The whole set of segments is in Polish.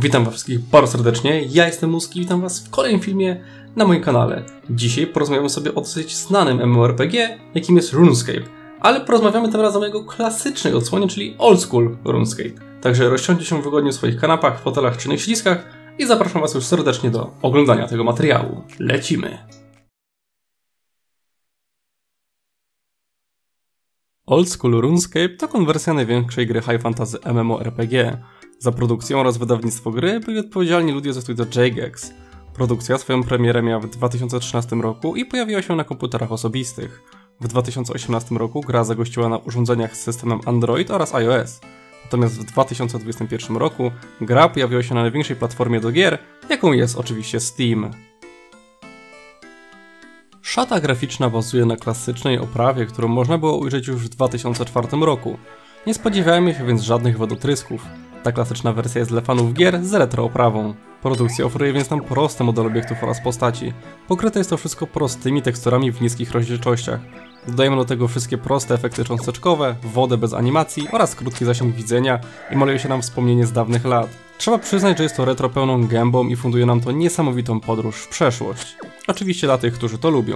Witam was wszystkich bardzo serdecznie, ja jestem Muski i witam was w kolejnym filmie na moim kanale. Dzisiaj porozmawiamy sobie o dosyć znanym MMORPG, jakim jest RuneScape, ale porozmawiamy tym razem o jego klasycznej odsłonie, czyli Old School RuneScape. Także rozsiądźcie się wygodnie w swoich kanapach, fotelach czy siedziskach i zapraszam was już serdecznie do oglądania tego materiału. Lecimy! Old School RuneScape to konwersja największej gry high fantasy MMORPG. Za produkcję oraz wydawnictwo gry byli odpowiedzialni ludzie ze studia Jagex. Produkcja swoją premierę miała w 2013 roku i pojawiła się na komputerach osobistych. W 2018 roku gra zagościła na urządzeniach z systemem Android oraz iOS. Natomiast w 2021 roku gra pojawiła się na największej platformie do gier, jaką jest oczywiście Steam. Szata graficzna bazuje na klasycznej oprawie, którą można było ujrzeć już w 2004 roku. Nie spodziewajmy się więc żadnych wodotrysków. Ta klasyczna wersja jest dla fanów gier z retro oprawą. Produkcja oferuje więc nam proste modele obiektów oraz postaci. Pokryte jest to wszystko prostymi teksturami w niskich rozdzielczościach. Dodajemy do tego wszystkie proste efekty cząsteczkowe, wodę bez animacji oraz krótki zasięg widzenia i maluje się nam wspomnienie z dawnych lat. Trzeba przyznać, że jest to retro pełną gębą i funduje nam to niesamowitą podróż w przeszłość. Oczywiście dla tych, którzy to lubią.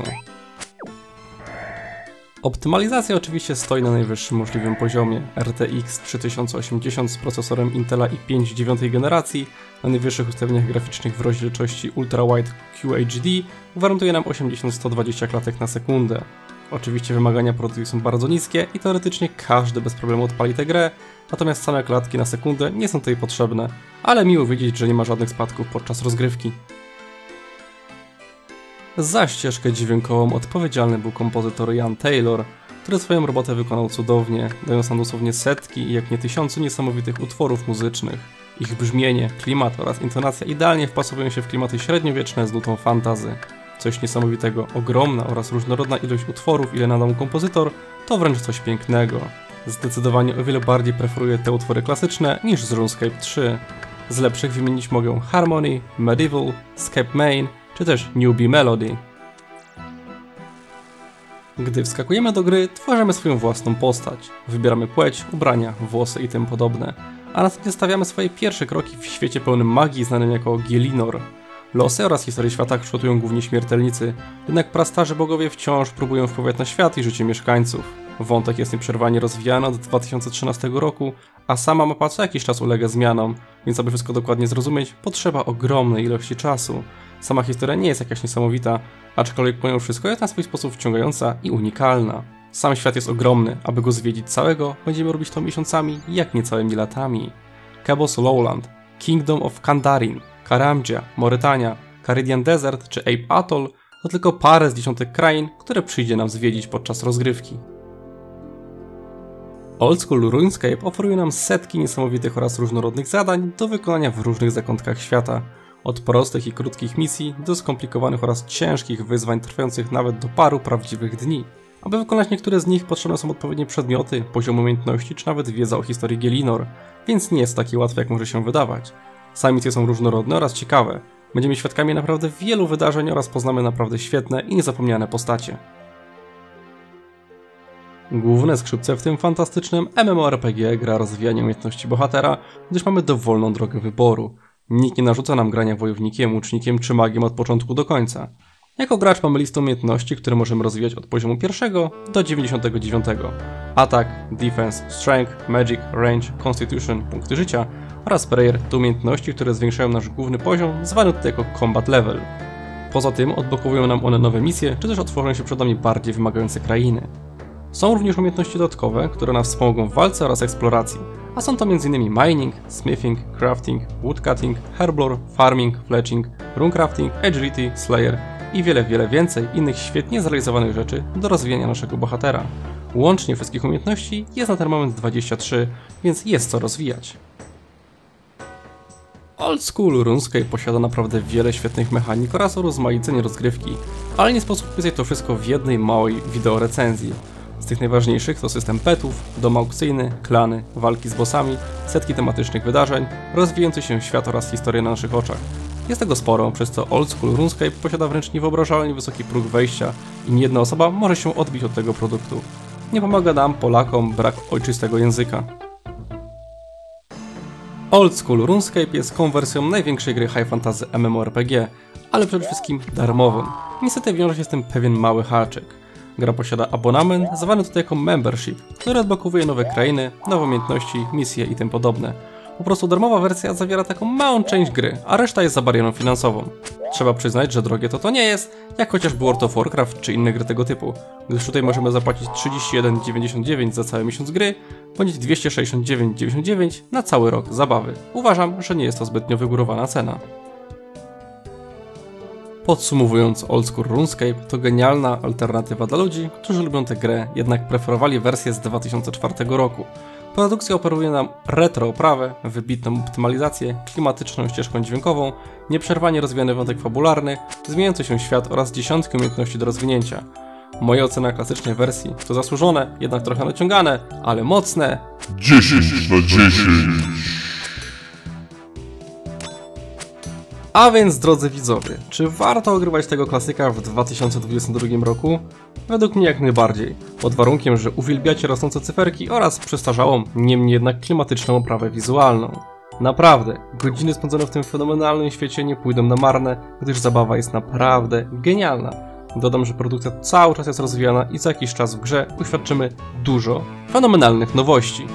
Optymalizacja oczywiście stoi na najwyższym możliwym poziomie. RTX 3080 z procesorem Intela i5 9 generacji na najwyższych ustawieniach graficznych w rozdzielczości Ultra Wide QHD gwarantuje nam 80-120 klatek na sekundę. Oczywiście wymagania produkcji są bardzo niskie i teoretycznie każdy bez problemu odpali tę grę, natomiast same klatki na sekundę nie są tutaj potrzebne, ale miło wiedzieć, że nie ma żadnych spadków podczas rozgrywki. Za ścieżkę dźwiękową odpowiedzialny był kompozytor Ian Taylor, który swoją robotę wykonał cudownie, dając nam dosłownie setki, jak nie tysiące niesamowitych utworów muzycznych. Ich brzmienie, klimat oraz intonacja idealnie wpasowują się w klimaty średniowieczne z nutą fantasy. Coś niesamowitego, ogromna oraz różnorodna ilość utworów, ile nadał kompozytor, to wręcz coś pięknego. Zdecydowanie o wiele bardziej preferuję te utwory klasyczne niż z RuneScape 3. Z lepszych wymienić mogę Harmony, Medieval, Scape Main, czy też Newbie Melody. Gdy wskakujemy do gry, tworzymy swoją własną postać. Wybieramy płeć, ubrania, włosy i tym podobne. A następnie stawiamy swoje pierwsze kroki w świecie pełnym magii znanym jako Gielinor. Losy oraz historię świata kształtują głównie śmiertelnicy, jednak prastarzy bogowie wciąż próbują wpływać na świat i życie mieszkańców. Wątek jest nieprzerwanie rozwijany od 2013 roku, a sama mapa co jakiś czas ulega zmianom, więc aby wszystko dokładnie zrozumieć, potrzeba ogromnej ilości czasu. Sama historia nie jest jakaś niesamowita, aczkolwiek pomimo wszystko jest na swój sposób wciągająca i unikalna. Sam świat jest ogromny, aby go zwiedzić całego, będziemy robić to miesiącami, jak nie całymi latami. Cabos Lowland, Kingdom of Kandarin, Karamja, Morytania, Caridian Desert czy Ape Atoll to tylko parę z dziesiątek krain, które przyjdzie nam zwiedzić podczas rozgrywki. Old School RuneScape oferuje nam setki niesamowitych oraz różnorodnych zadań do wykonania w różnych zakątkach świata. Od prostych i krótkich misji do skomplikowanych oraz ciężkich wyzwań trwających nawet do paru prawdziwych dni. Aby wykonać niektóre z nich potrzebne są odpowiednie przedmioty, poziom umiejętności czy nawet wiedza o historii Gielinor, więc nie jest takie łatwe jak może się wydawać. Same misje są różnorodne oraz ciekawe. Będziemy świadkami naprawdę wielu wydarzeń oraz poznamy naprawdę świetne i niezapomniane postacie. Główne skrzypce w tym fantastycznym MMORPG gra rozwijanie umiejętności bohatera, gdyż mamy dowolną drogę wyboru. Nikt nie narzuca nam grania wojownikiem, łucznikiem czy magiem od początku do końca. Jako gracz mamy listę umiejętności, które możemy rozwijać od poziomu 1 do 99. Atak, Defense, Strength, Magic, Range, Constitution, punkty życia oraz Prayer to umiejętności, które zwiększają nasz główny poziom, zwany tutaj jako Combat Level. Poza tym odblokowują nam one nowe misje, czy też otworzą się przed nami bardziej wymagające krainy. Są również umiejętności dodatkowe, które nas wspomogą w walce oraz eksploracji, a są to m.in. mining, smithing, crafting, woodcutting, herblore, farming, fletching, runecrafting, agility, slayer i wiele więcej innych świetnie zrealizowanych rzeczy do rozwijania naszego bohatera. Łącznie wszystkich umiejętności jest na ten moment 23, więc jest co rozwijać. Old School RuneScape posiada naprawdę wiele świetnych mechanik oraz urozmaicenie rozgrywki, ale nie sposób opisać to wszystko w jednej małej wideo recenzji. Z tych najważniejszych to system petów, dom aukcyjny, klany, walki z bossami, setki tematycznych wydarzeń, rozwijający się świat oraz historię na naszych oczach. Jest tego sporo, przez co Old School RuneScape posiada wręcz niewyobrażalnie wysoki próg wejścia i nie jedna osoba może się odbić od tego produktu. Nie pomaga nam, Polakom, brak ojczystego języka. Old School RuneScape jest konwersją największej gry High Fantasy MMORPG, ale przede wszystkim darmową. Niestety wiąże się z tym pewien mały haczyk. Gra posiada abonament, zwany tutaj jako Membership, który odblokowuje nowe krainy, nowe umiejętności, misje i tym podobne. Po prostu darmowa wersja zawiera taką małą część gry, a reszta jest za barierą finansową. Trzeba przyznać, że drogie to nie jest, jak chociażby World of Warcraft czy inne gry tego typu, gdyż tutaj możemy zapłacić 31,99 za cały miesiąc gry, bądź 269,99 na cały rok zabawy. Uważam, że nie jest to zbytnio wygórowana cena. Podsumowując, Old School RuneScape to genialna alternatywa dla ludzi, którzy lubią tę grę, jednak preferowali wersję z 2004 roku. Produkcja oferuje nam retro oprawę, wybitną optymalizację, klimatyczną ścieżką dźwiękową, nieprzerwanie rozwijany wątek fabularny, zmieniający się świat oraz dziesiątki umiejętności do rozwinięcia. Moja ocena klasycznej wersji to zasłużone, jednak trochę naciągane, ale mocne 10 na 10. A więc, drodzy widzowie, czy warto ogrywać tego klasyka w 2022 roku? Według mnie jak najbardziej, pod warunkiem, że uwielbiacie rosnące cyferki oraz przestarzałą, niemniej jednak klimatyczną oprawę wizualną. Naprawdę, godziny spędzone w tym fenomenalnym świecie nie pójdą na marne, gdyż zabawa jest naprawdę genialna. Dodam, że produkcja cały czas jest rozwijana i za jakiś czas w grze uświadczymy dużo fenomenalnych nowości.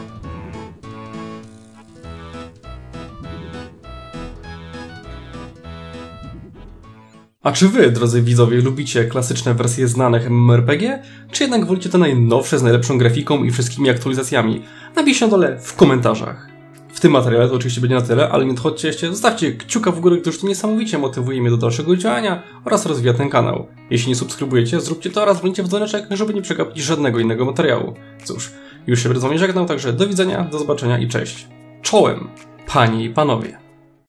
A czy wy, drodzy widzowie, lubicie klasyczne wersje znanych MMORPG, czy jednak wolicie te najnowsze z najlepszą grafiką i wszystkimi aktualizacjami? Napiszcie na dole w komentarzach. W tym materiale to oczywiście będzie na tyle, ale nie odchodźcie jeszcze, zostawcie kciuka w górę, gdyż to niesamowicie motywuje mnie do dalszego działania oraz rozwija ten kanał. Jeśli nie subskrybujecie, zróbcie to oraz włączcie w dzwoneczek, żeby nie przegapić żadnego innego materiału. Cóż, już się z wami żegnam, także do widzenia, do zobaczenia i cześć. Czołem, panie i panowie.